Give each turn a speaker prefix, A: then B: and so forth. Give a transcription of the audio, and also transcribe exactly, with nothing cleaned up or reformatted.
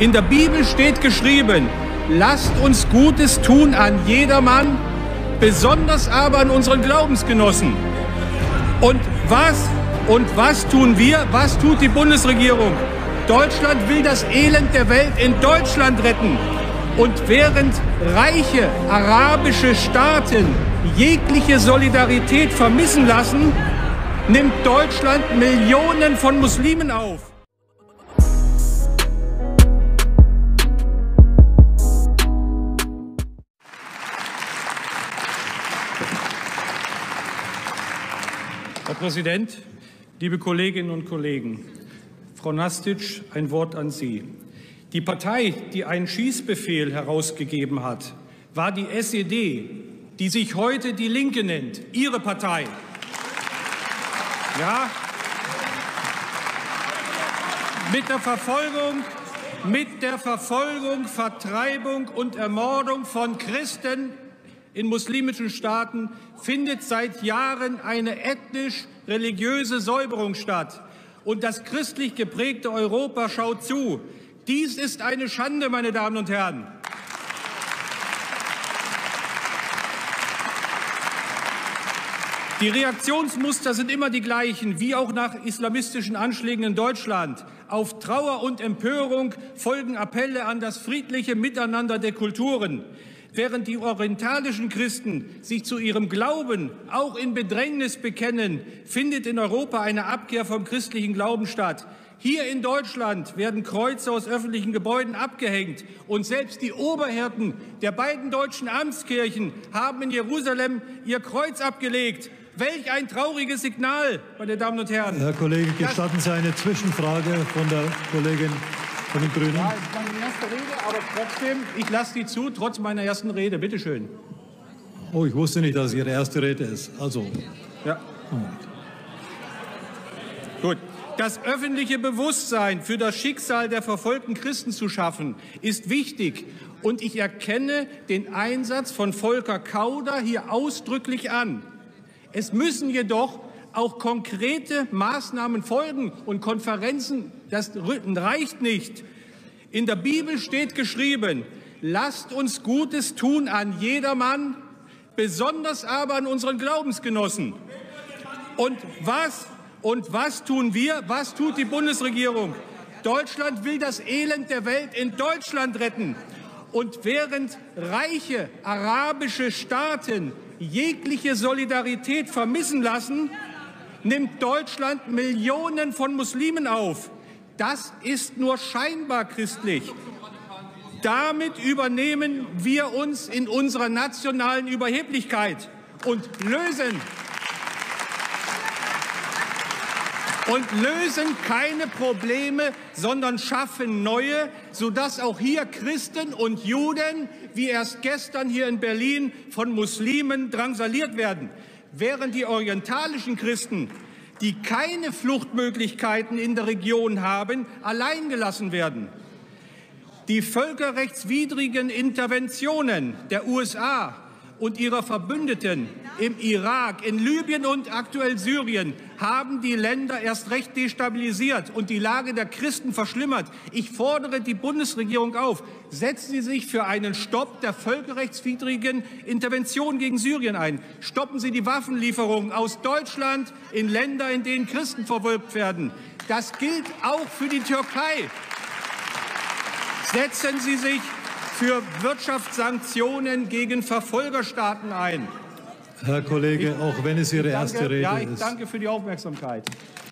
A: In der Bibel steht geschrieben, lasst uns Gutes tun an jedermann, besonders aber an unseren Glaubensgenossen. Und was, und was tun wir? Was tut die Bundesregierung? Deutschland will das Elend der Welt in Deutschland retten. Und während reiche arabische Staaten jegliche Solidarität vermissen lassen, nimmt Deutschland Millionen von Muslimen auf. Herr Präsident, liebe Kolleginnen und Kollegen! Frau Nastitsch, ein Wort an Sie. Die Partei, die einen Schießbefehl herausgegeben hat, war die S E D, die sich heute die Linke nennt, Ihre Partei. Ja, mit der Verfolgung, mit der Verfolgung, Vertreibung und Ermordung von Christen in muslimischen Staaten findet seit Jahren eine ethnisch-religiöse Säuberung statt. Und das christlich geprägte Europa schaut zu. Dies ist eine Schande, meine Damen und Herren. Die Reaktionsmuster sind immer die gleichen, wie auch nach islamistischen Anschlägen in Deutschland. Auf Trauer und Empörung folgen Appelle an das friedliche Miteinander der Kulturen. Während die orientalischen Christen sich zu ihrem Glauben auch in Bedrängnis bekennen, findet in Europa eine Abkehr vom christlichen Glauben statt. Hier in Deutschland werden Kreuze aus öffentlichen Gebäuden abgehängt. Und selbst die Oberhirten der beiden deutschen Amtskirchen haben in Jerusalem ihr Kreuz abgelegt. Welch ein trauriges Signal, meine Damen und Herren.
B: Herr Kollege, gestatten Sie eine Zwischenfrage von der Kollegin von den Grünen?
A: Ja, das ist meine erste Rede, aber trotzdem, ich lasse die zu, trotz meiner ersten Rede. Bitte schön.
B: Oh, ich wusste nicht, dass es Ihre erste Rede ist. Also.
A: Ja.
B: Moment.
A: Gut. Das öffentliche Bewusstsein für das Schicksal der verfolgten Christen zu schaffen, ist wichtig. Und ich erkenne den Einsatz von Volker Kauder hier ausdrücklich an. Es müssen jedoch auch konkrete Maßnahmen folgen und Konferenzen, das reicht nicht. In der Bibel steht geschrieben, lasst uns Gutes tun an jedermann, besonders aber an unseren Glaubensgenossen. Und was, und was tun wir? Was tut die Bundesregierung? Deutschland will das Elend der Welt in Deutschland retten. Und während reiche arabische Staaten jegliche Solidarität vermissen lassen, nimmt Deutschland Millionen von Muslimen auf. Das ist nur scheinbar christlich. Damit übernehmen wir uns in unserer nationalen Überheblichkeit und lösen, und lösen keine Probleme, sondern schaffen neue, sodass auch hier Christen und Juden, wie erst gestern hier in Berlin, von Muslimen drangsaliert werden. Während die orientalischen Christen, die keine Fluchtmöglichkeiten in der Region haben, allein gelassen werden. Die völkerrechtswidrigen Interventionen der U S A und ihrer Verbündeten im Irak, in Libyen und aktuell Syrien haben die Länder erst recht destabilisiert und die Lage der Christen verschlimmert. Ich fordere die Bundesregierung auf, setzen Sie sich für einen Stopp der völkerrechtswidrigen Intervention gegen Syrien ein. Stoppen Sie die Waffenlieferungen aus Deutschland in Länder, in denen Christen verfolgt werden. Das gilt auch für die Türkei. Setzen Sie sich für Wirtschaftssanktionen gegen Verfolgerstaaten ein.
B: Herr Kollege, auch wenn es Ihre
A: Danke,
B: erste Rede
A: ja, ich
B: ist.
A: danke für die Aufmerksamkeit.